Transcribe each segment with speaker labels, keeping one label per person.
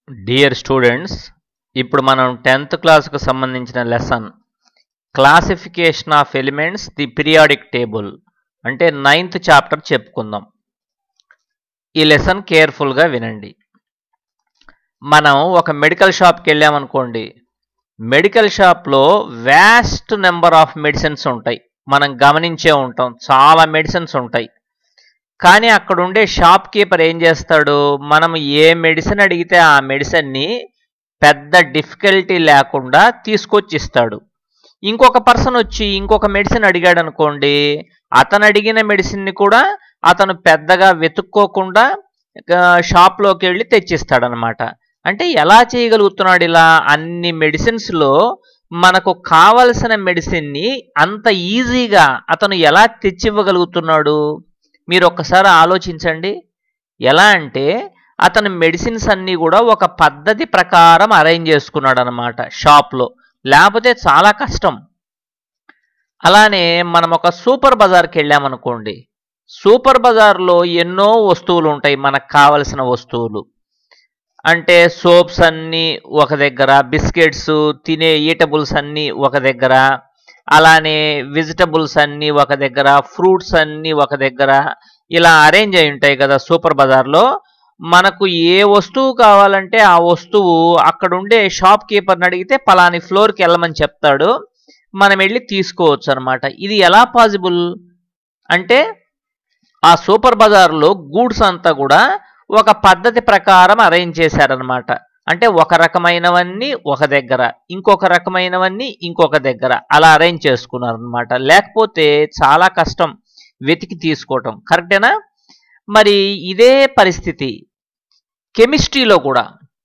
Speaker 1: Dear students, ఇప్పుడు మనం 10th క్లాస్కు సంబంధించిన lesson classification of elements the periodic table అంటే 9th చాప్టర్ చెప్పుకుందాం. ఈ లెసన్ కేర్ఫుల్గా వినండి. మనం ఒక మెడికల్ షాప్కి వెళ్ళామనుకోండి, మెడికల్ షాప్లో వ్యాస్ట్ నెంబర్ ఆఫ్ మెడిసిన్స్ ఉంటాయి. మనం గమనించే ఉంటాం, చాలా మెడిసిన్స్ ఉంటాయి. కానీ అక్కడ ఉండే షాప్ కీపర్ ఏం చేస్తాడు, మనం ఏ మెడిసిన్ అడిగితే ఆ మెడిసిన్ని పెద్ద డిఫికల్టీ లేకుండా తీసుకొచ్చి ఇస్తాడు. ఇంకొక పర్సన్ వచ్చి ఇంకొక మెడిసిన్ అడిగాడు అనుకోండి, అతను అడిగిన మెడిసిన్ని కూడా అతను పెద్దగా వెతుక్కోకుండా షాప్లోకి వెళ్ళి తెచ్చిస్తాడనమాట. అంటే ఎలా చేయగలుగుతున్నాడు ఇలా? అన్ని మెడిసిన్స్లో మనకు కావలసిన మెడిసిన్ని అంత ఈజీగా అతను ఎలా తెచ్చివ్వగలుగుతున్నాడు? మీరు ఒక్కసారి ఆలోచించండి. ఎలా అంటే అతను మెడిసిన్స్ అన్నీ కూడా ఒక పద్ధతి ప్రకారం అరేంజ్ చేసుకున్నాడు అనమాట షాప్లో, లేకపోతే చాలా కష్టం. అలానే మనం ఒక సూపర్ బజార్కి వెళ్ళామనుకోండి, సూపర్ బజార్లో ఎన్నో వస్తువులు ఉంటాయి, మనకు కావలసిన వస్తువులు. అంటే సోప్స్ అన్నీ ఒక దగ్గర, బిస్కెట్స్, తినే ఈటబుల్స్ అన్నీ ఒక దగ్గర, అలానే వెజిటబుల్స్ అన్నీ ఒక దగ్గర, ఫ్రూట్స్ అన్నీ ఒక దగ్గర, ఇలా అరేంజ్ అయి ఉంటాయి కదా సూపర్ బజార్లో. మనకు ఏ వస్తువు కావాలంటే ఆ వస్తువు అక్కడ ఉండే షాప్ కీపర్ని అడిగితే పలాని ఫ్లోర్కి వెళ్ళమని చెప్తాడు, మనం వెళ్ళి తీసుకోవచ్చు అనమాట. ఇది ఎలా పాసిబుల్ అంటే ఆ సూపర్ బజార్లో గూడ్స్ అంతా కూడా ఒక పద్ధతి ప్రకారం అరేంజ్ చేశారనమాట. అంటే ఒక రకమైనవన్నీ ఒక దగ్గర, ఇంకొక రకమైనవన్నీ ఇంకొక దగ్గర, అలా అరేంజ్ చేసుకున్నారనమాట. లేకపోతే చాలా కష్టం వెతికి తీసుకోవటం. కరెక్టేనా? మరి ఇదే పరిస్థితి కెమిస్ట్రీలో కూడా.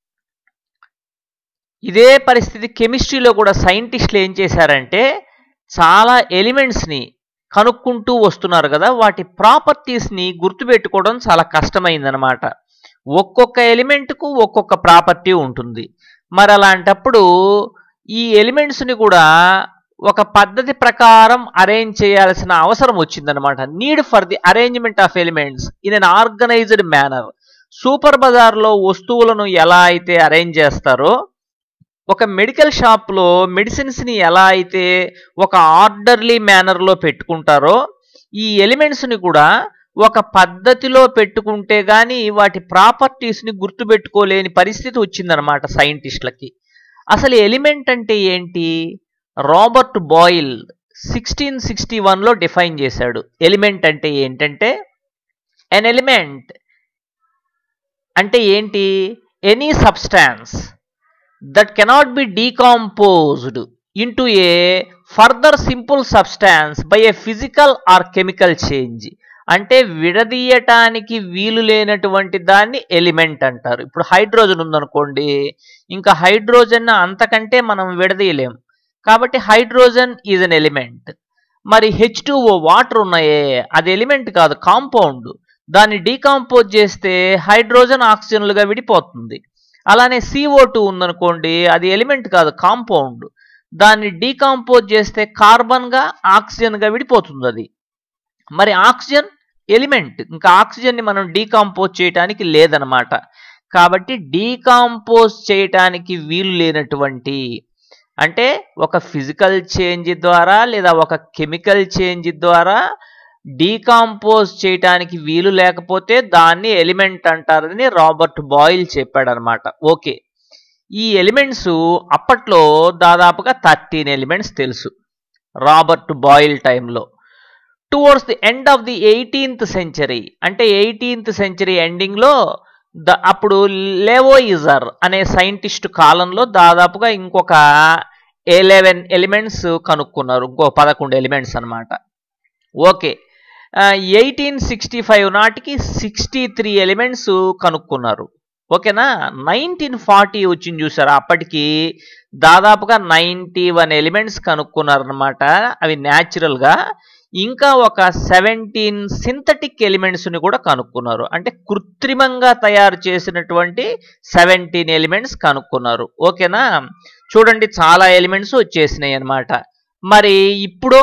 Speaker 1: కెమిస్ట్రీలో కూడా సైంటిస్టులు ఏం చేశారంటే చాలా ఎలిమెంట్స్ని కనుక్కుంటూ వస్తున్నారు కదా, వాటి ప్రాపర్టీస్ని గుర్తుపెట్టుకోవడం చాలా కష్టమైందనమాట. ఒక్కొక్క ఎలిమెంట్కు ఒక్కొక్క ప్రాపర్టీ ఉంటుంది. మరి అలాంటప్పుడు ఈ ఎలిమెంట్స్ని కూడా ఒక పద్ధతి ప్రకారం అరేంజ్ చేయాల్సిన అవసరం వచ్చిందనమాట. Need for the arrangement of elements in unorganised manner. Super బజార్లో వస్తువులను ఎలా అయితే అరేంజ్ చేస్తారో, ఒక మెడికల్ షాప్లో మెడిసిన్స్ని ఎలా అయితే ఒక ఆర్డర్లీ మేనర్లో పెట్టుకుంటారో, ఈ ఎలిమెంట్స్ని కూడా ఒక పద్ధతిలో పెట్టుకుంటే కానీ వాటి ప్రాపర్టీస్ని గుర్తుపెట్టుకోలేని పరిస్థితి వచ్చిందనమాట సైంటిస్టులకి. అసలు ఎలిమెంట్ అంటే ఏంటి? రాబర్ట్ బాయిల్ 1661లో డిఫైన్ చేశాడు. ఎలిమెంట్ అంటే ఏంటంటే, ఎన్ ఎలిమెంట్ అంటే ఏంటి? Any substance that cannot be decomposed into a further simple substance by a physical or chemical change. అంటే విడదీయటానికి వీలు లేనటువంటి దాన్ని ఎలిమెంట్ అంటారు. ఇప్పుడు హైడ్రోజన్ ఉందనుకోండి, ఇంకా హైడ్రోజన్ అంతకంటే మనం విడదీయలేం, కాబట్టి హైడ్రోజన్ ఈజ్ అన్ ఎలిమెంట్. మరి H2O వాటర్ ఉన్నాయే, అది ఎలిమెంట్ కాదు, కాంపౌండ్. దాన్ని డీకాంపోజ్ చేస్తే హైడ్రోజన్ ఆక్సిజన్లుగా విడిపోతుంది. అలానే CO2 ఉందనుకోండి, అది ఎలిమెంట్ కాదు, కాంపౌండ్. దాన్ని డీకాంపోజ్ చేస్తే కార్బన్గా ఆక్సిజన్గా విడిపోతుంది అది. మరి ఆక్సిజన్ ఎలిమెంట్, ఇంకా ఆక్సిజన్ని మనం డీకాంపోజ్ చేయటానికి లేదనమాట. కాబట్టి డీకాంపోజ్ చేయటానికి వీలు లేనటువంటి, అంటే ఒక ఫిజికల్ చేంజ్ ద్వారా లేదా ఒక కెమికల్ చేంజ్ ద్వారా డీకాంపోజ్ చేయటానికి వీలు లేకపోతే దాన్ని ఎలిమెంట్ అంటారని రాబర్ట్ బాయిల్ చెప్పాడనమాట. ఓకే, ఈ ఎలిమెంట్స్ అప్పట్లో దాదాపుగా 13 ఎలిమెంట్స్ తెలుసు రాబర్ట్ బాయిల్ టైంలో. Towards the end of the 18th century, అంటే 18th సెంచరీ ఎండింగ్లో అప్పుడు లెవోయిజర్ అనే సైంటిస్ట్ కాలంలో దాదాపుగా ఇంకొక 11 ఎలిమెంట్స్ కనుక్కున్నారు, ఇంకో 11 ఎలిమెంట్స్ అనమాట. ఓకే, 1865 నాటికి 63 ఎలిమెంట్స్ కనుక్కున్నారు. ఓకేనా? 1940 వచ్చింది చూసారా, అప్పటికి దాదాపుగా 91 ఎలిమెంట్స్ కనుక్కున్నారనమాట. అవి న్యాచురల్గా. ఇంకా ఒక 17 సింథటిక్ ఎలిమెంట్స్ని కూడా కనుక్కున్నారు. అంటే కృత్రిమంగా తయారు చేసినటువంటి 17 ఎలిమెంట్స్ కనుక్కున్నారు. ఓకేనా? చూడండి, చాలా ఎలిమెంట్స్ వచ్చేసినాయి అనమాట. మరి ఇప్పుడు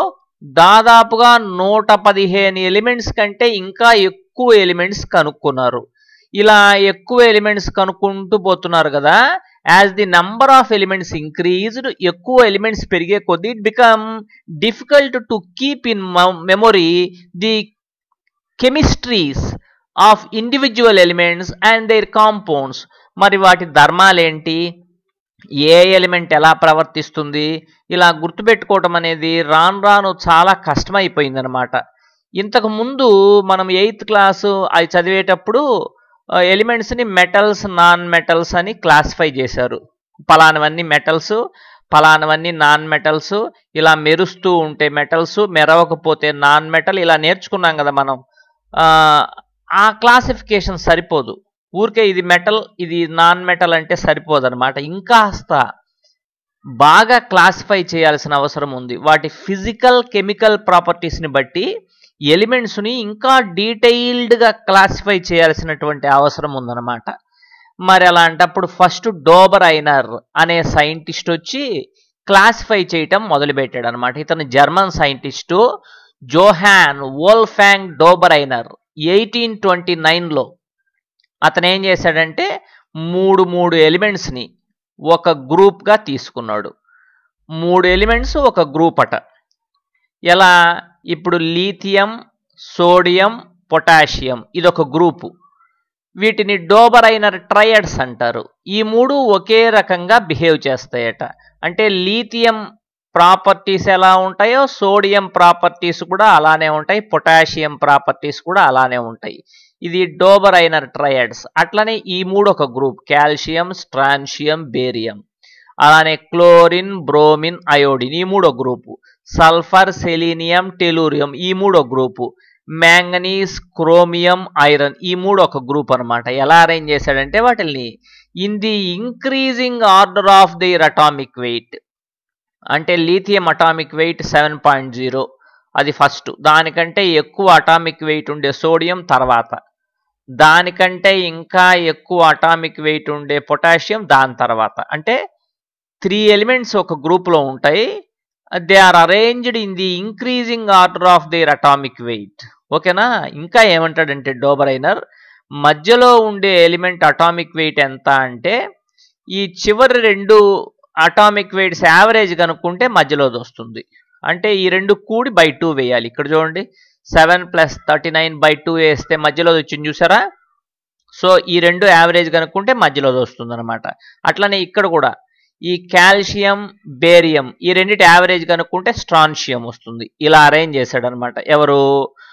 Speaker 1: దాదాపుగా 115 ఎలిమెంట్స్ కంటే ఇంకా ఎక్కువ ఎలిమెంట్స్ కనుక్కున్నారు. ఇలా ఎక్కువ ఎలిమెంట్స్ కనుక్కుంటూ పోతున్నారు కదా. As the number of elements increased, ఎక్కువ ఎలిమెంట్స్ పెరిగే కొద్దీ it become difficult to keep in memory the chemistries of individual elements and their compounds. మరి వాటి ధర్మాలేంటి, ఏ ఎలిమెంట్ ఎలా ప్రవర్తిస్తుంది, ఇలా గుర్తుపెట్టుకోవటం అనేది రాను రాను చాలా కష్టమైపోయిందనమాట. ఇంతకు ముందు మనం 8th క్లాసు అవి చదివేటప్పుడు ఎలిమెంట్స్ని మెటల్స్, నాన్ మెటల్స్ అని క్లాసిఫై చేశారు. పలానవన్నీ మెటల్స్, పలానవన్నీ నాన్ మెటల్స్, ఇలా మెరుస్తూ ఉంటే మెటల్స్, మెరవకపోతే నాన్ మెటల్, ఇలా నేర్చుకున్నాం కదా మనం. ఆ క్లాసిఫికేషన్ సరిపోదు, ఊరికే ఇది మెటల్ ఇది నాన్ మెటల్ అంటే సరిపోదన్నమాట. ఇంకాస్త బాగా క్లాసిఫై చేయాల్సిన అవసరం ఉంది. వాటి ఫిజికల్ కెమికల్ ప్రాపర్టీస్ని బట్టి ఎలిమెంట్స్ని ఇంకా డీటెయిల్డ్గా క్లాసిఫై చేయాల్సినటువంటి అవసరం ఉందన్నమాట. మరి అలాంటప్పుడు ఫస్ట్ డోబరైనర్ అనే సైంటిస్ట్ వచ్చి క్లాసిఫై చేయటం మొదలుపెట్టాడు అనమాట. ఇతను జర్మన్ సైంటిస్టు జోహాన్ వోల్ఫ్యాంగ్ డోబరైనర్ 1829లో అతను ఏం చేశాడంటే మూడు ఎలిమెంట్స్ని ఒక గ్రూప్గా తీసుకున్నాడు. 3 ఎలిమెంట్స్ ఒక గ్రూప్ అట. ఎలా, ఇప్పుడు లీథియం, సోడియం, పొటాషియం ఇదొక గ్రూపు. వీటిని డోబరైనర్ ట్రయడ్స్ అంటారు. ఈ 3 ఒకే రకంగా బిహేవ్ చేస్తాయట. అంటే లీథియం ప్రాపర్టీస్ ఎలా ఉంటాయో సోడియం ప్రాపర్టీస్ కూడా అలానే ఉంటాయి, పొటాషియం ప్రాపర్టీస్ కూడా అలానే ఉంటాయి. ఇది డోబరైనర్ ట్రయడ్స్. అట్లనే ఈ 3 ఒక గ్రూప్, కాల్షియం, స్ట్రాన్షియం, బేరియం. అలానే క్లోరిన్, బ్రోమిన్, అయోడిన్ ఈ 3 గ్రూపు. సల్ఫర్, సెలీనియం, టెలూరియం ఈ 3 గ్రూపు. మ్యాంగనీస్, క్రోమియం, ఐరన్ ఈ 3 ఒక గ్రూప్ అనమాట. ఎలా అరేంజ్ చేశాడంటే వాటిని in the increasing order of their atomic weight. అంటే లీథియం అటామిక్ వెయిట్ 7.0 అది ఫస్ట్, దానికంటే ఎక్కువ అటామిక్ వెయిట్ ఉండే సోడియం తర్వాత, దానికంటే ఇంకా ఎక్కువ అటామిక్ వెయిట్ ఉండే పొటాషియం దాని తర్వాత. అంటే 3 ఎలిమెంట్స్ ఒక గ్రూప్లో ఉంటాయి. They are arranged in the increasing order of their atomic weight. ఓకేనా. ఇంకా ఏమంటాడంటే డోబరైనర్, మధ్యలో ఉండే ఎలిమెంట్ అటామిక్ వెయిట్ ఎంత అంటే ఈ చివరి 2 అటామిక్ వెయిట్స్ యావరేజ్ కనుక్కుంటే మధ్యలోది వస్తుంది. అంటే ఈ 2 కూడి బై 2 వేయాలి. ఇక్కడ చూడండి 7 + 39/2 వేస్తే మధ్యలోది వచ్చింది చూసారా. సో ఈ 2 యావరేజ్ కనుక్కుంటే మధ్యలోది వస్తుంది అనమాట. అట్లనే ఇక్కడ కూడా ఈ కాల్షియం, బేరియం ఈ రెండింటి యావరేజ్ కనుక్కుంటే స్ట్రాన్షియం వస్తుంది. ఇలా అరేంజ్ చేశాడు అనమాట ఎవరు,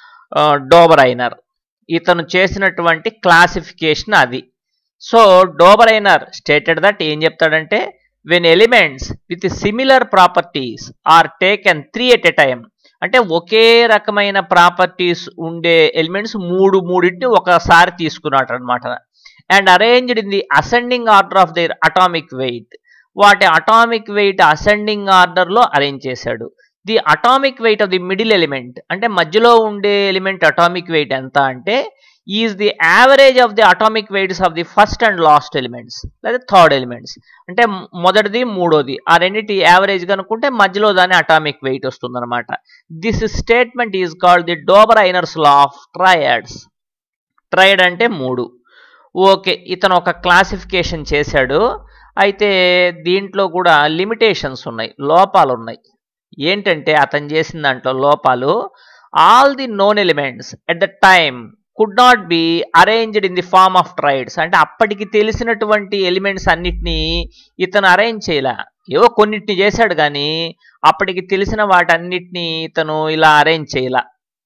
Speaker 1: డోబరైనర్. ఇతను చేసినటువంటి క్లాసిఫికేషన్ అది. సో డోబరైనర్ స్టేటెడ్ దట్ ఏం చెప్తాడంటే when elements with similar properties are taken 3 at a time, అంటే ఒకే రకమైన ప్రాపర్టీస్ ఉండే ఎలిమెంట్స్ మూడింటిని ఒకసారి తీసుకున్నాడు అనమాట. And arranged in the ascending order of their atomic weight, వాటి అటామిక్ వెయిట్ అసెండింగ్ ఆర్డర్లో అరేంజ్ చేశాడు. The atomic weight of the middle element, అంటే మధ్యలో ఉండే ఎలిమెంట్ అటామిక్ వెయిట్ ఎంత అంటే is the average of the atomic weights of the first and last elements లేదా third elements. అంటే మొదటిది మూడోది ఆ రెండింటి యావరేజ్ కనుక్కుంటే మధ్యలో దాని అటామిక్ వెయిట్ వస్తుంది అనమాట. This statement is called the Dobereiner's law of triads. Triad అంటే 3. ఓకే, ఇతను ఒక క్లాసిఫికేషన్ చేశాడు. అయితే దీంట్లో కూడా లిమిటేషన్స్ ఉన్నాయి, లోపాలు ఉన్నాయి. ఏంటంటే అతను చేసిన దాంట్లో లోపాలు, all the known elements at the time could not be arranged in the form of triads. అంటే అప్పటికి తెలిసినటువంటి ఎలిమెంట్స్ అన్నిటినీ ఇతను అరేంజ్ చేయలే, ఏవో కొన్నిటిని చేశాడు కానీ అప్పటికి తెలిసిన వాటన్నిటినీ ఇతను ఇలా అరేంజ్ చేయలే,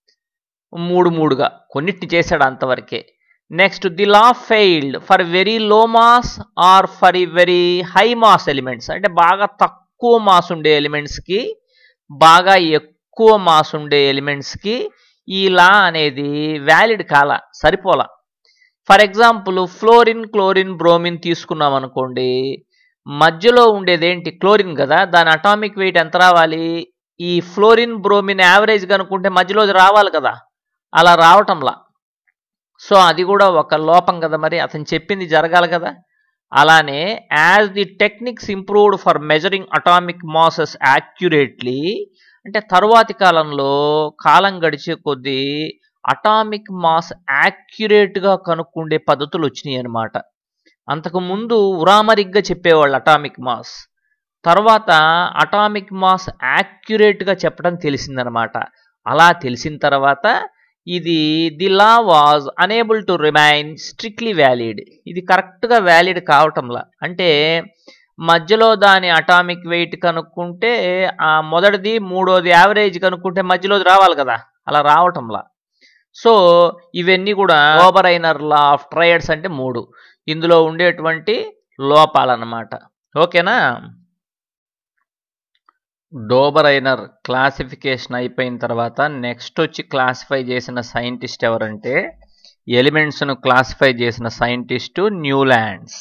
Speaker 1: 3గా కొన్నిటిని చేశాడు అంతవరకే. Next the law failed for very low mass or for very high mass elements. అంటే బాగా తక్కువ మాస్ ఉండే ఎలిమెంట్స్కి బాగా ఎక్కువ మాస్ ఉండే ఎలిమెంట్స్కి ఈ లా అనేది వ్యాలిడ్ కాల, సరిపోలా. For example fluorine, chlorine, bromine తీసుకున్నాం అనుకోండి, మధ్యలో ఉండేది ఏంటి క్లోరిన్ కదా, దాని అటామిక్ వెయిట్ ఎంత రావాలి, ఈ ఫ్లోరిన్ బ్రోమిన్ యావరేజ్ కనుక్కుంటే మధ్యలోది రావాలి కదా, అలా రావటంలా. సో అది కూడా ఒక లోపం కదా, మరి అతను చెప్పింది జరగాలి కదా. అలానే as the techniques improved for measuring atomic masses accurately, అంటే తరువాతి కాలంలో కాలం గడిచే కొద్దీ అటామిక్ మాస్ యాక్యురేట్గా కనుక్కుండే పద్ధతులు వచ్చినాయి అన్నమాట. అంతకుముందు ఉరామరిగ్గా చెప్పేవాళ్ళు అటామిక్ మాస్, తర్వాత అటామిక్ మాస్ యాక్యురేట్గా చెప్పడం తెలిసిందనమాట. అలా తెలిసిన తర్వాత ఇది the law was unable to remain strictly valid, ఇది కరెక్ట్గా వ్యాలిడ్ కావటంలా. అంటే మధ్యలో దాని అటామిక్ వెయిట్ కనుక్కుంటే ఆ మొదటిది మూడోది యావరేజ్ కనుక్కుంటే మధ్యలోది రావాలి కదా, అలా రావటంలా. సో ఇవన్నీ కూడా డోబరైనర్ లా ఆఫ్ ట్రయడ్స్ అంటే 3 ఇందులో ఉండేటువంటి లోపాలన్నమాట. ఓకేనా. డోబరైనర్ క్లాసిఫికేషన్ అయిపోయిన తర్వాత నెక్స్ట్ వచ్చి క్లాసిఫై చేసిన సైంటిస్ట్ ఎవరంటే, ఎలిమెంట్స్ను క్లాసిఫై చేసిన సైంటిస్టు న్యూలాండ్స్.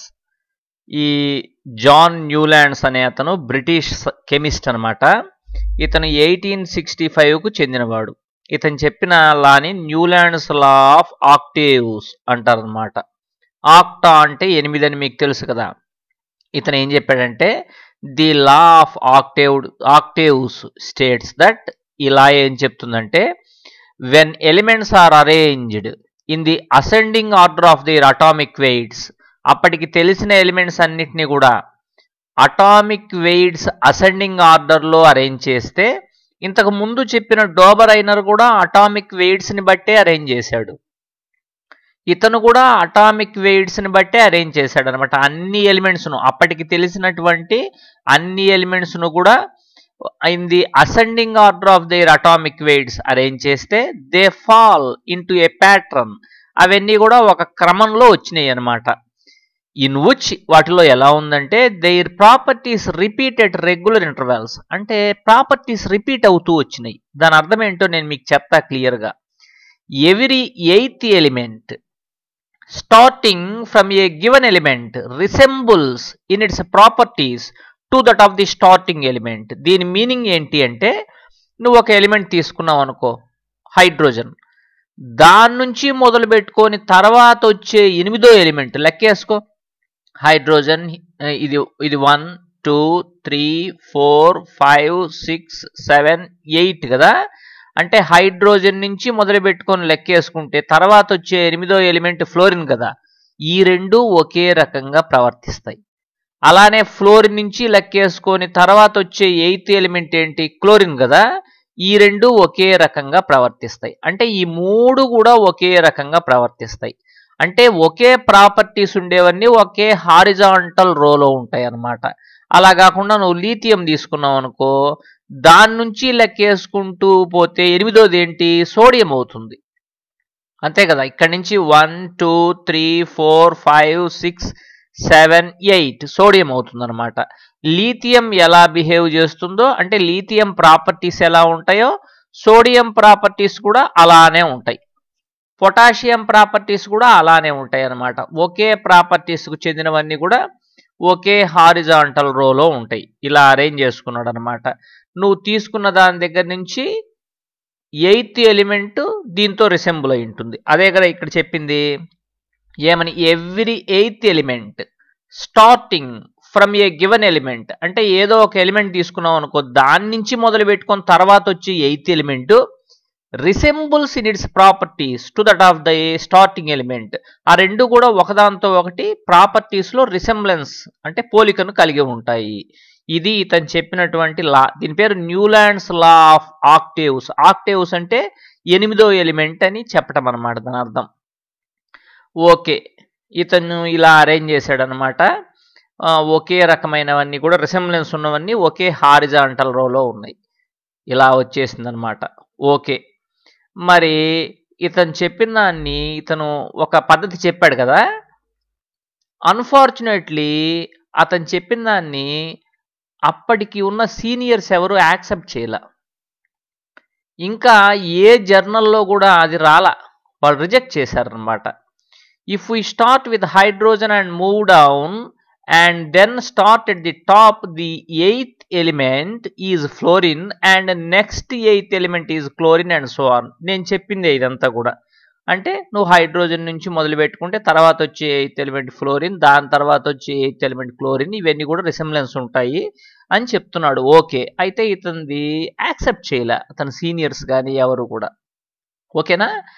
Speaker 1: ఈ జాన్ న్యూలాండ్స్ అనే అతను బ్రిటిష్ కెమిస్ట్ అనమాట. ఇతను 1865కు చెందినవాడు. ఇతను చెప్పిన లాని న్యూలాండ్స్ లా ఆఫ్ ఆక్టేవ్స్ అంటారనమాట. ఆక్టా అంటే 8 అని మీకు తెలుసు కదా. ఇతను ఏం చెప్పాడంటే, the law of octaves states that, ఈ లా ఏం చెప్తుందంటే, when elements are arranged in the ascending order of their atomic weights, అప్పటికి తెలిసిన ఎలిమెంట్స్ అన్నిటినీ కూడా అటామిక్ వెయిట్స్ అసెండింగ్ ఆర్డర్లో అరేంజ్ చేస్తే, ఇంతకు ముందు చెప్పిన డోబరైనర్ కూడా అటామిక్ వెయిట్స్ని బట్టే అరేంజ్ చేశాడు, ఇతను కూడా అటామిక్ వెయిట్స్ని బట్టే అరేంజ్ చేశాడు అనమాట. అన్ని ఎలిమెంట్స్ను, అప్పటికి తెలిసినటువంటి అన్ని ఎలిమెంట్స్ను కూడా in the ascending order of their atomic weights arrange చేస్తే they fall into a pattern, అవన్నీ కూడా ఒక క్రమంలో వచ్చినాయి అనమాట. ఇన్ విచ్, వాటిలో ఎలా ఉందంటే, their properties repeat at regular intervals, అంటే ప్రాపర్టీస్ రిపీట్ అవుతూ వచ్చినాయి. దాని అర్థం ఏంటో నేను మీకు చెప్తా క్లియర్గా. Every 8th element starting from a given element resembles in its properties to that of the starting element. దీని మీనింగ్ ఏంటి అంటే, నువ్వు ఒక ఎలిమెంట్ తీసుకున్నావు అనుకో, హైడ్రోజన్, దాని నుంచి మొదలు పెట్టుకొని తర్వాత వచ్చే 8వ ఎలిమెంట్ లెక్కేసుకో. హైడ్రోజన్ ఇది 1 2 3 4 5 6 7 8 కదా. అంటే హైడ్రోజన్ నుంచి మొదలు పెట్టుకొని లెక్కేసుకుంటే తర్వాత వచ్చే 8వ ఎలిమెంట్ ఫ్లోరిన్ కదా. ఈ రెండు ఒకే రకంగా ప్రవర్తిస్తాయి. అలానే ఫ్లోరిన్ నుంచి లెక్కేసుకొని తర్వాత వచ్చే 8th ఎలిమెంట్ ఏంటి, క్లోరిన్ కదా. ఈ రెండు ఒకే రకంగా ప్రవర్తిస్తాయి. అంటే ఈ 3 కూడా ఒకే రకంగా ప్రవర్తిస్తాయి. అంటే ఒకే ప్రాపర్టీస్ ఉండేవన్నీ ఒకే హారిజాంటల్ రోలో ఉంటాయి అన్నమాట. అలా కాకుండా నువ్వు లీథియం తీసుకున్నావు అనుకో, దాని నుంచి లెక్కేసుకుంటూ పోతే 8వది ఏంటి, సోడియం అవుతుంది. అంతే కదా. ఇక్కడి నుంచి 1 2 3 4 5 6 7 8 సోడియం అవుతుంది అనమాట. లీథియం ఎలా బిహేవ్ చేస్తుందో, అంటే లీథియం ప్రాపర్టీస్ ఎలా ఉంటాయో సోడియం ప్రాపర్టీస్ కూడా అలానే ఉంటాయి. పొటాషియం ప్రాపర్టీస్ కూడా అలానే ఉంటాయి అన్నమాట. ఒకే ప్రాపర్టీస్కు చెందినవన్నీ కూడా ఒకే హారిజాంటల్ రోలో ఉంటాయి. ఇలా అరేంజ్ చేసుకున్నాడు అనమాట. నువ్వు తీసుకున్న దాని దగ్గర నుంచి 8th ఎలిమెంట్ దీంతో రిసెంబుల్ అయి ఉంటుంది. అదే కదా ఇక్కడ చెప్పింది ఏమని, every 8th element starting from a given element, అంటే ఏదో ఒక ఎలిమెంట్ తీసుకున్నావు అనుకో, దాని నుంచి మొదలు పెట్టుకొని తర్వాత వచ్చి 8th element resembles in its properties to that of the starting element. ఆ రెండు కూడా ఒకదాంతో ఒకటి ప్రాపర్టీస్లో రిసెంబ్లెన్స్ అంటే పోలికను కలిగి ఉంటాయి. ఇది ఇతను చెప్పినటువంటి లా. దీని పేరు Newlands law of octaves. Octaves అంటే 8వ ఎలిమెంట్ అని చెప్పటం అనమాట దాని అర్థం. ఓకే, ఇతను ఇలా అరేంజ్ చేశాడు అనమాట. ఒకే రకమైనవన్నీ కూడా రిసెంబ్లెన్స్ ఉన్నవన్నీ ఒకే హారిజాంటల్ రోలో ఉన్నాయి. ఇలా వచ్చేసింది అనమాట. ఓకే, మరి ఇతను చెప్పిన దాన్ని ఇతను ఒక పద్ధతి చెప్పాడు కదా. అన్ఫార్చునేట్లీ అతను చెప్పిన దాన్ని అప్పటికి ఉన్న సీనియర్స్ ఎవరు యాక్సెప్ట్ చేయలే. ఇంకా ఏ జర్నల్లో కూడా అది రాలా, వాళ్ళు రిజెక్ట్ చేశారనమాట. If we start with hydrogen and move down and then start at the top, the 8th element is fluorine and next 8th element is chlorine and so on. నేను చెప్పిందే ఇదంతా కూడా. అంటే నువ్వు హైడ్రోజన్ నుంచి మొదలు పెట్టుకుంటే తర్వాత వచ్చే 8th ఎలిమెంట్ ఫ్లోరిన్, దాని తర్వాత వచ్చే 8th ఎలిమెంట్ క్లోరిన్, ఇవన్నీ కూడా రిసెంబ్లెన్స్ ఉంటాయి అని చెప్తున్నాడు. ఓకే, అయితే ఇతనిది యాక్సెప్ట్ చేయలే అతని సీనియర్స్ కానీ ఎవరు కూడా. ఓకేనా.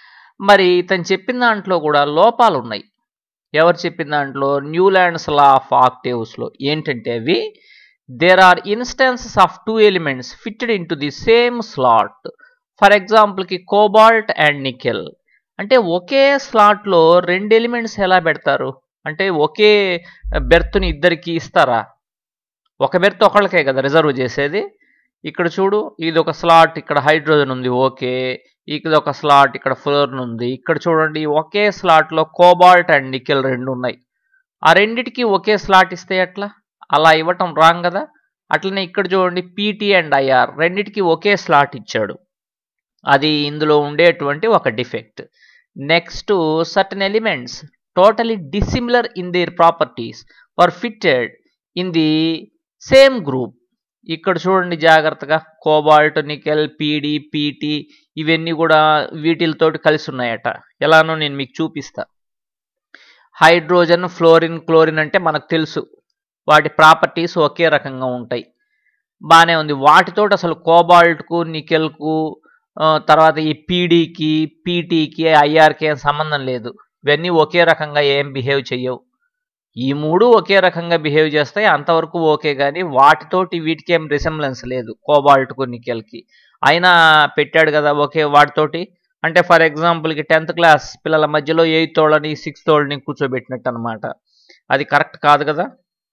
Speaker 1: మరి ఇతను చెప్పిన దాంట్లో కూడా లోపాలు ఉన్నాయి. ఎవరు చెప్పిన దాంట్లో? న్యూలాండ్స్ లా ఆఫ్ ఆక్టేవ్స్లో ఏంటంటే అవి there are instances of 2 elements fitted into the same slot. For ఎగ్జాంపుల్కి కోబాల్ట్ అండ్ నికెల్. అంటే ఒకే స్లాట్లో 2 ఎలిమెంట్స్ ఎలా పెడతారు? అంటే ఒకే బెర్త్ని ఇద్దరికి ఇస్తారా? ఒక బెర్త్ ఒకళ్ళకే కదా రిజర్వ్ చేసేది. ఇక్కడ చూడు, ఇది ఒక స్లాట్, ఇక్కడ హైడ్రోజన్ ఉంది, ఓకే. ఇది ఒక స్లాట్, ఇక్కడ ఫ్లోరిన్ ఉంది. ఇక్కడ చూడండి, ఒకే స్లాట్లో కోబాల్ట్ అండ్ నికెల్ 2 ఉన్నాయి. ఆ రెండిటికి ఒకే స్లాట్ ఇస్తే ఎట్లా? అలా ఇవ్వటం రాంగ్ కదా. అట్లనే ఇక్కడ చూడండి, పీటీ అండ్ ఐఆర్ రెండిటికి ఒకే స్లాట్ ఇచ్చాడు. అది ఇందులో ఉండేటువంటి ఒక defect. Next, certain elements totally dissimilar in their properties were fitted in the same group. ఇక్కడ చూడండి జాగ్రత్తగా, కోబాల్ట్, నికెల్, పీడి, పీటీ ఇవన్నీ కూడా వీటితోటి కలిసి ఉన్నాయట. ఎలానో నేను మీకు చూపిస్తా. హైడ్రోజన్, ఫ్లోరిన్, క్లోరిన్ అంటే మనకు తెలుసు, వాటి ప్రాపర్టీస్ ఒకే రకంగా ఉంటాయి. బాగానే ఉంది. వాటితోటి అసలు కోబాల్ట్కు, నికెల్కు, తర్వాత ఈ పీడీకి, పీటీకి, ఐఆర్కి ఏం సంబంధం లేదు. ఇవన్నీ ఒకే రకంగా ఏం బిహేవ్ చెయ్యవు. ఈ 3 ఒకే రకంగా బిహేవ్ చేస్తాయి, అంతవరకు ఓకే. కానీ వాటితోటి వీటికి ఏం రిసెంబ్లెన్స్ లేదు, కోబాల్ట్కు, నికెల్కి. అయినా పెట్టాడు కదా ఓకే వాటితోటి. అంటే ఫర్ ఎగ్జాంపుల్కి 10th క్లాస్ పిల్లల మధ్యలో 8th వాళ్ళని 6th వాళ్ళని కూర్చోబెట్టినట్టు అనమాట. అది కరెక్ట్ కాదు కదా.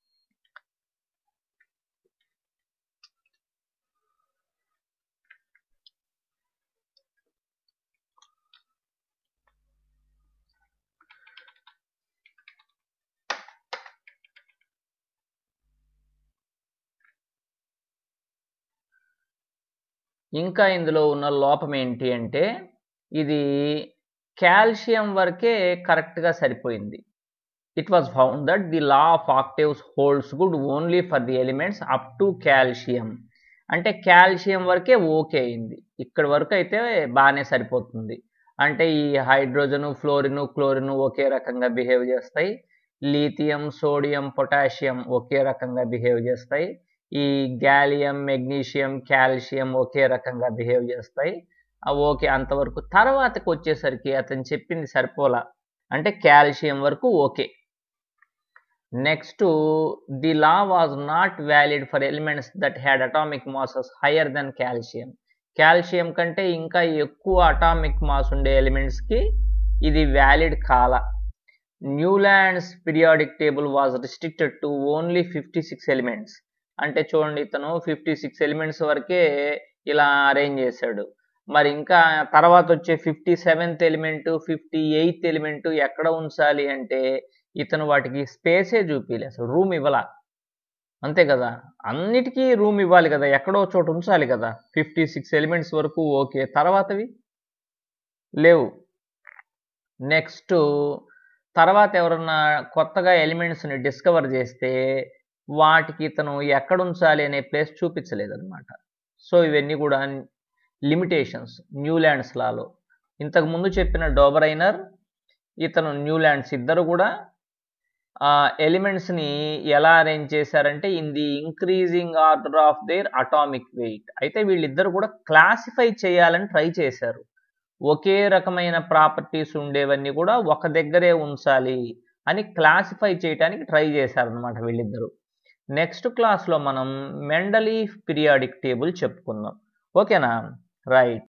Speaker 1: ఇంకా ఇందులో ఉన్న లోపం ఏంటి అంటే, ఇది కాల్షియం వరకే కరెక్ట్గా సరిపోయింది. It was found that the law of octaves holds good only for the elements up to calcium. అంటే కాల్షియం వరకే ఓకే అయింది. ఇక్కడ వరకు అయితే బాగానే సరిపోతుంది. అంటే ఈ హైడ్రోజను, ఫ్లోరిను, క్లోరిను ఒకే రకంగా బిహేవ్ చేస్తాయి. లీథియం, సోడియం, పొటాషియం ఒకే రకంగా బిహేవ్ చేస్తాయి. ఈ గ్యాలియం, మెగ్నీషియం, కాల్షియం ఒకే రకంగా బిహేవ్ చేస్తాయి. ఓకే అంతవరకు. తర్వాతకు వచ్చేసరికి అతను చెప్పింది సరిపోలా. అంటే కాల్షియం వరకు okay. Next, the law was not valid for elements that had atomic masses higher than calcium. Calcium కంటే ఇంకా ఎక్కువ అటామిక్ మాస్ ఉండే ఎలిమెంట్స్కి ఇది వ్యాలిడ్ కాల. Newlands periodic table was restricted to only 56 elements. అంటే చూడండి, ఇతను 56 ఎలిమెంట్స్ వరకే ఇలా అరేంజ్ చేశాడు. మరి ఇంకా తర్వాత వచ్చే 57th ఎలిమెంట్, 58th ఎలిమెంట్ ఎక్కడ ఉంచాలి అంటే ఇతను వాటికి స్పేసే చూపిలే, అసలు రూమ్ ఇవ్వాల. అంతే కదా, అన్నిటికీ రూమ్ ఇవ్వాలి కదా, ఎక్కడో చోట ఉంచాలి కదా. 56 ఎలిమెంట్స్ వరకు ఓకే, తర్వాతవి లేవు. నెక్స్ట్, తర్వాత ఎవరన్నా కొత్తగా ఎలిమెంట్స్ని డిస్కవర్ చేస్తే వాటికి ఇతను ఎక్కడ ఉంచాలి అనే ప్లేస్ చూపించలేదన్నమాట. సో ఇవన్నీ కూడా లిమిటేషన్స్ న్యూలాండ్స్ లాలో. ఇంతకుముందు చెప్పిన డోబరైనర్, ఇతను న్యూలాండ్స్ ఇద్దరు కూడా ఎలిమెంట్స్ని ఎలా అరేంజ్ చేశారంటే in the increasing order of their atomic weight. అయితే వీళ్ళిద్దరు కూడా క్లాసిఫై చేయాలని ట్రై చేశారు. ఒకే రకమైన ప్రాపర్టీస్ ఉండేవన్నీ కూడా ఒక దగ్గరే ఉంచాలి అని క్లాసిఫై చేయడానికి ట్రై చేశారనమాట వీళ్ళిద్దరు. నెక్స్ట్ క్లాస్లో మనం మెండలీఫ్ పీరియాడిక్ టేబుల్ చెప్పుకుందాం. ఓకేనా? రైట్.